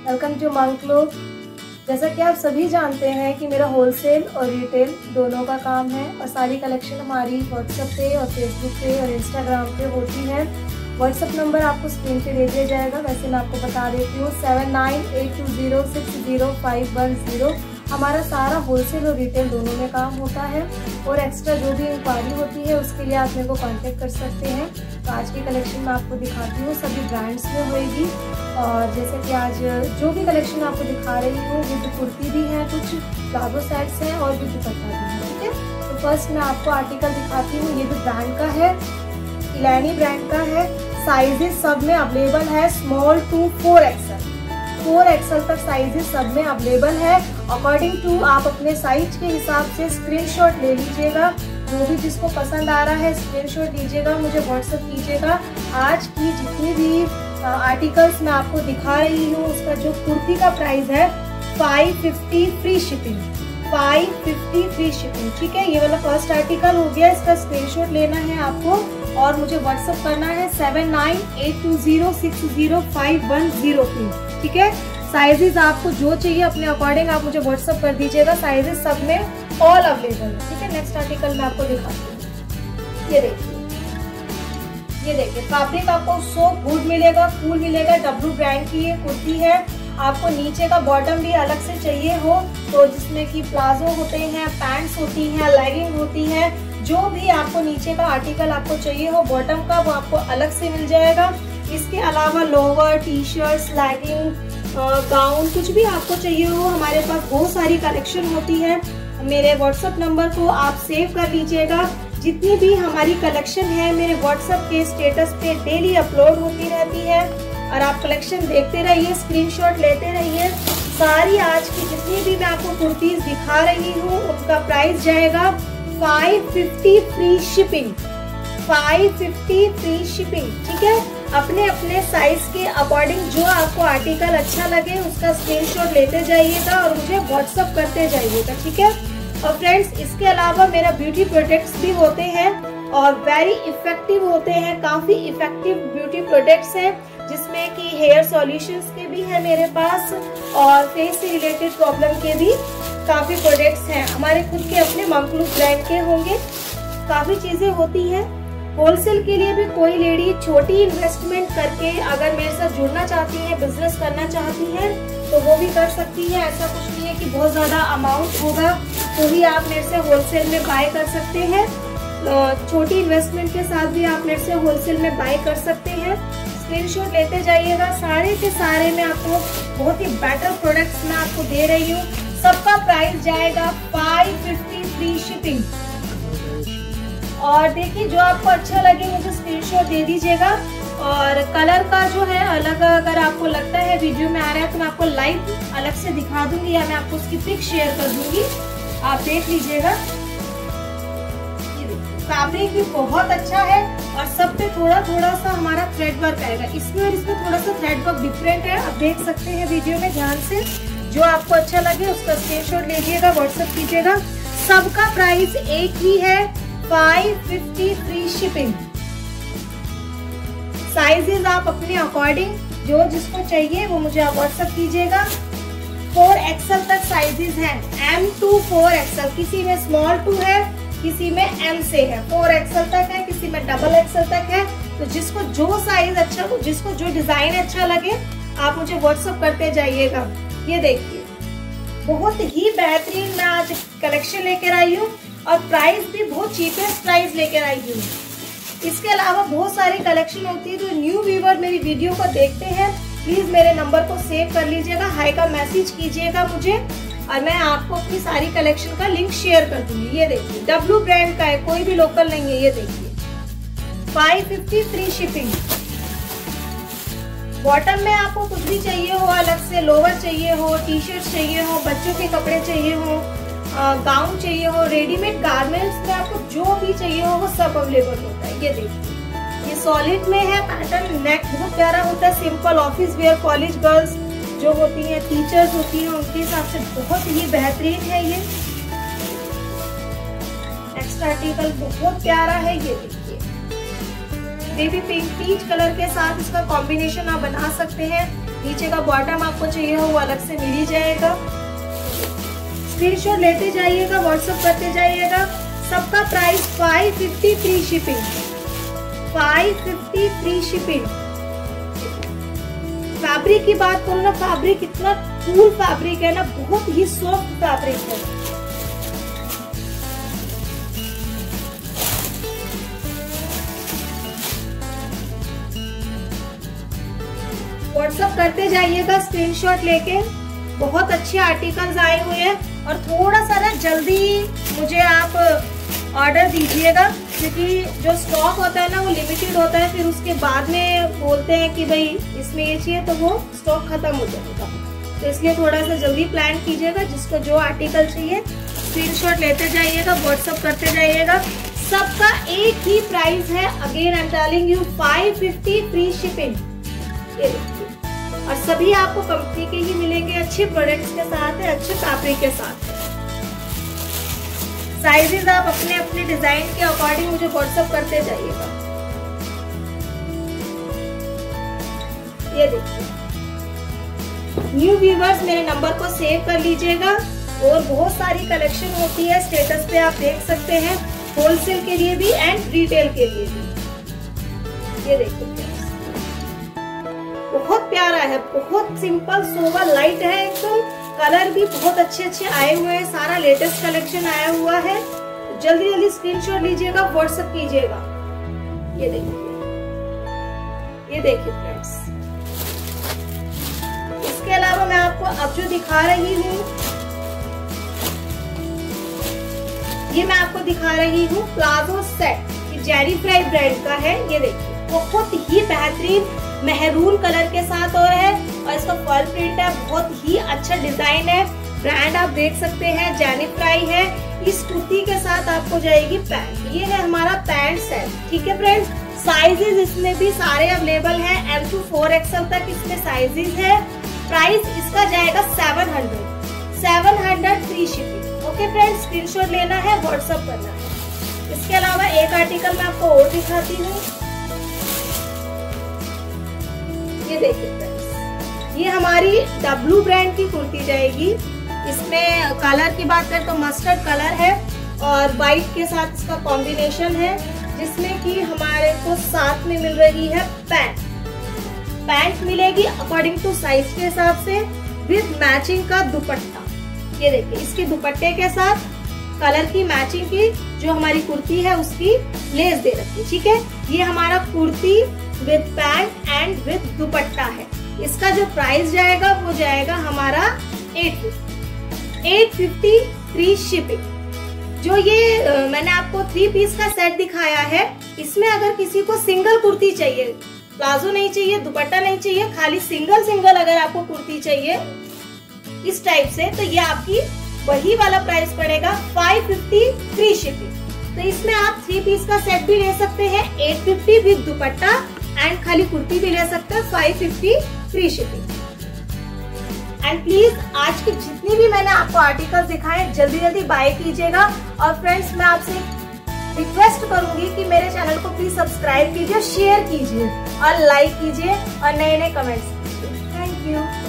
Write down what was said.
Welcome to मंकलो। जैसा कि आप सभी जानते हैं कि मेरा होलसेल और रिटेल दोनों का काम है और सारी कलेक्शन हमारी व्हाट्सएप पे और फेसबुक पे और इंस्टाग्राम पे होती है। व्हाट्सएप नंबर आपको स्क्रीन पे दे दिया जाएगा। वैसे मैं आपको बता देती हूँ 7982060510। हमारा सारा होलसेल और रिटेल दोनों में काम होता है और एक्स्ट्रा जो भी इंक्वायरी होती है उसके लिए आप मेरे को कांटेक्ट कर सकते हैं। तो आज की कलेक्शन मैं आपको दिखाती हूँ, सभी ब्रांड्स में होएगी। और जैसे कि आज जो भी कलेक्शन आपको दिखा रही हूँ विद कुर्ती भी है, कुछ प्लाजो सेट्स हैं और विद दुपट्टा भी है। ठीक है, तो फर्स्ट मैं आपको आर्टिकल दिखाती हूँ। ये भी ब्रांड का है, इलानी ब्रांड का है। साइजेस सब में अवेलेबल है, स्मॉल टू 4XL। 4XL तक साइजेस सब में अवेलेबल है। अकॉर्डिंग टू आप अपने साइज के हिसाब से स्क्रीनशॉट ले लीजिएगा। जो भी जिसको पसंद आ रहा है स्क्रीनशॉट लीजिएगा, मुझे व्हाट्सएप कीजिएगा। आज की जितनी भी आर्टिकल्स मैं आपको दिखा रही हूँ उसका जो कुर्ती का प्राइस है 550 फ्री शिपिंग। 550 free shipping. ठीक है, ये वाला फर्स्ट आर्टिकल हो गया। इसका स्क्रीनशॉट लेना है आपको और मुझे व्हाट्सएप करना है 7982060510। ठीक है, साइजेस आपको जो चाहिए अपने अकॉर्डिंग आप मुझे व्हाट्सएप कर दीजिएगा। साइजेस सब में ऑल अवेलेबल है। ठीक है, नेक्स्ट आर्टिकल मैं आपको दिखाती हूँ। ये देखिए फैब्रिक आपको सो गुड मिलेगा, कूल मिलेगा। डब्लू ब्रांड की ये कुर्ती है। आपको नीचे का बॉटम भी अलग से चाहिए हो तो जिसमें कि प्लाजो होते हैं, पैंट्स होती हैं, लेगिंग होती है, जो भी आपको नीचे का आर्टिकल आपको चाहिए हो बॉटम का वो आपको अलग से मिल जाएगा। इसके अलावा lower, T shirts, legging, gown, कुछ भी आपको चाहिए हो हमारे पास बहुत सारी कलेक्शन होती है। मेरे व्हाट्सएप नंबर को आप सेव कर लीजिएगा। जितनी भी हमारी कलेक्शन है मेरे व्हाट्सएप के स्टेटस पे डेली अपलोड होती रहती है और आप कलेक्शन देखते रहिए, स्क्रीनशॉट लेते रहिए। सारी आज की जितनी भी मैं आपको कुर्तीज दिखा रही हूँ उनका प्राइस जाएगा 550 फ्री शिपिंग। 550 free shipping. ठीक है, अपने अपने साइज के अकॉर्डिंग जो आपको आर्टिकल अच्छा लगे उसका स्क्रीनशॉट लेते जाइएगा और मुझे व्हाट्सएप करते जाइएगा। ठीक है, और फ्रेंड्स इसके अलावा मेरा ब्यूटी प्रोडक्ट्स भी होते हैं और वेरी इफेक्टिव होते हैं। काफी इफेक्टिव ब्यूटी प्रोडक्ट्स हैं जिसमें कि हेयर सॉल्यूशंस के भी है मेरे पास और फेस से रिलेटेड प्रॉब्लम के भी काफी प्रोडक्ट्स हैं। हमारे खुद के अपने मंकलो ब्रांड के होंगे। काफी चीजें होती हैं। होलसेल के लिए भी कोई लेडी छोटी इन्वेस्टमेंट करके अगर मेरे साथ जुड़ना चाहती है, बिजनेस करना चाहती है तो वो भी कर सकती है। ऐसा कुछ नहीं है कि बहुत ज्यादा अमाउंट होगा तो ही आप मेरे से होलसेल में बाय कर सकते हैं। छोटी इन्वेस्टमेंट के साथ भी आप मेरे से होलसेल में बाय कर सकते हैं। स्क्रीनशॉट लेते जाइएगा। सारे के सारे मैं आपको बहुत ही बेटर प्रोडक्ट्स मैं आपको दे रही हूँ। सबका प्राइस जाएगा 550 फ्री शिपिंग। और देखिए जो आपको अच्छा लगे मुझे स्क्रीनशॉट दे दीजिएगा। और कलर का जो है अलग अगर आपको लगता है वीडियो में आ रहा है तो मैं आपको लाइव अलग से दिखा दूंगी या मैं आपको उसकी पिक शेयर कर दूंगी, आप देख लीजिएगा। फैब्रिक भी बहुत अच्छा है और सब पे थोड़ा थोड़ा सा हमारा थ्रेड वर्क आएगा। इसमें और इसमें थोड़ा सा थ्रेड वर्क डिफरेंट है, आप देख सकते हैं वीडियो में ध्यान से। जो आपको अच्छा लगे उसका स्क्रीनशॉट लीजिएगा, व्हाट्सएप कीजिएगा। सबका प्राइस एक ही है 550 फ्री शिपिंग। साइजेस आप अपने अकॉर्डिंग जो जिसको चाहिए वो मुझे आप व्हाट्सएप कीजिएगा। 4XL तक साइजेस हैं, M to 4XL। किसी में स्मॉल 2 है, किसी में M से है, 4XL तक है, किसी में XXL तक है। तो जिसको जो साइज अच्छा हो, जिसको जो डिजाइन अच्छा लगे आप मुझे व्हाट्सएप करते जाइएगा। ये देखिए बहुत ही बेहतरीन मैं आज कलेक्शन लेकर आई हूँ और प्राइस भी बहुत चीपेस्ट प्राइस लेकर आई हूँ। इसके अलावा बहुत सारी कलेक्शन होती है। जो न्यू व्यूअर मेरी वीडियो को देखते हैं प्लीज मेरे नंबर को सेव कर लीजिएगा, हाई का मैसेज कीजिएगा मुझे और मैं आपको अपनी सारी कलेक्शन का लिंक शेयर कर दूंगी। ये देखिए डब्लू ब्रांड का है, कोई भी लोकल नहीं है। ये देखिए 550 फ्री शिपिंग। बॉटम में आपको कुछ भी चाहिए हो अलग से, लोअर चाहिए हो, टी शर्ट चाहिए हो, बच्चों के कपड़े चाहिए हो, गाउन चाहिए हो, रेडीमेड गारमेंट्स में आपको जो भी चाहिए हो वो सब अवेलेबल होता है। ये देखिए ये सॉलिड में है पैटर्न, नेक बहुत प्यारा होता है। Simple office wear, college girls जो होती हैं, टीचर्स होती हैं, उनके हिसाब से बहुत ही बेहतरीन है ये। नेक्स्ट आर्टिकल बहुत प्यारा है। ये देखिए बेबी पिंक पीच कलर के साथ इसका कॉम्बिनेशन आप बना सकते हैं। नीचे का बॉटम आपको चाहिए हो वो अलग से मिल ही जाएगा। स्क्रीनशॉट लेते जाइएगा, व्हाट्सएप करते जाइएगा। सबका price 550 free shipping, 550 free shipping. Fabric की बात करूँ ना, फैब्रिक इतना कूल फैब्रिक है ना, बहुत ही सॉफ्ट फैब्रिक है। व्हाट्सएप करते जाइएगा स्क्रीनशॉट लेके। बहुत अच्छे आर्टिकल्स आए हुए हैं और थोड़ा सा ना जल्दी मुझे आप ऑर्डर दीजिएगा, क्योंकि जो स्टॉक होता है ना वो लिमिटेड होता है, फिर उसके बाद में बोलते हैं कि भाई इसमें ये चाहिए तो वो स्टॉक खत्म हो जाएगा। तो इसलिए थोड़ा सा जल्दी प्लान कीजिएगा। जिसको जो आर्टिकल चाहिए स्क्रीनशॉट लेते जाइएगा, व्हाट्सएप करते जाइएगा। सबका एक ही प्राइस है, again I am telling you, 550 free shipping. और सभी आपको कंपनी के ही मिलेंगे, अच्छे प्रोडक्ट्स के साथ है, अच्छे फैब्रिक के साथ है। साइजेस आप अपने अपने डिजाइन के अकॉर्डिंग मुझे व्हाट्सएप करते जाइएगा। ये देखिए, न्यू व्यूवर्स मेरे नंबर को सेव कर लीजिएगा। और बहुत सारी कलेक्शन होती है, स्टेटस पे आप देख सकते हैं, होलसेल के लिए भी एंड रिटेल के लिए भी। ये देखिए बहुत प्यारा है, बहुत सिंपल सोवर लाइट है एकदम। कलर भी बहुत अच्छे अच्छे आए हुए हैं, सारा लेटेस्ट कलेक्शन आया हुआ है। जल्दी जल्दी स्क्रीनशॉट लीजिएगा, व्हाट्सएप कीजिएगा। ये देखिए, ये देखिए फ्रेंड्स। इसके अलावा मैं आपको अब जो दिखा रही हूँ, ये मैं आपको दिखा रही हूँ प्लाजो सेट। ये जेरी फ्राई ब्रांड का है। ये देखिए बहुत ही बेहतरीन मेहरून कलर के साथ और है, और इसका फॉल प्रिंट है, बहुत ही अच्छा डिजाइन है। ब्रांड आप देख सकते हैं, जेनी फ्राई है। इस कुर्ती के साथ आपको जाएगी पैंट। ये है हमारा पैंट सेट, ठीक है फ्रेंड्स। साइजेस इसमें भी सारे अवेलेबल हैं, M to 4XL तक इसमें साइजेस है। प्राइस इसका जाएगा 700 free shipping. Okay friends, screenshot लेना है, व्हाट्सएप करना है। इसके अलावा एक आर्टिकल मैं आपको और दिखाती हूँ। ये देखिए फ्रेंड्स, ये हमारी W ब्रांड की कुर्ती जाएगी। इसमें कलर की बात करें तो मस्टर्ड कलर है और व्हाइट के साथ इसका कॉम्बिनेशन है, जिसमें कि हमारे को साथ में मिल रही है पैंट। पैंट मिलेगी अकॉर्डिंग टू साइज के हिसाब से, विद मैचिंग का दुपट्टा। ये देखिए, इसके दुपट्टे के साथ कलर की मैचिंग की जो हमारी कुर्ती है उसकी लेस दे रखी है, ठीक है। ये हमारा kurti with pant and with dupatta है। इसका जो प्राइस जाएगा वो जाएगा हमारा 850 फ्री शिपिंग। जो ये मैंने आपको 3 पीस का सेट दिखाया है, इसमें अगर किसी को सिंगल कुर्ती चाहिए, प्लाजो नहीं चाहिए, दुपट्टा नहीं चाहिए, खाली सिंगल अगर आपको कुर्ती चाहिए इस टाइप से, तो ये आपकी वही वाला प्राइस पड़ेगा 550 फ्री शिपिंग। तो इसमें आप 3 पीस का सेट भी ले सकते हैं, 850 विद दुपट्टा एंड खाली कुर्ती भी ले सकते हैं, 550 फ्री शिपिंग। एंड प्लीज आज के जितनी भी मैंने आपको आर्टिकल्स दिखाए जल्दी जल्दी बाय कीजिएगा। और फ्रेंड्स, मैं आपसे रिक्वेस्ट करूंगी कि मेरे चैनल को प्लीज सब्सक्राइब कीजिए, शेयर कीजिए और लाइक कीजिए और नए नए कमेंट्स कीजिए। Thank you.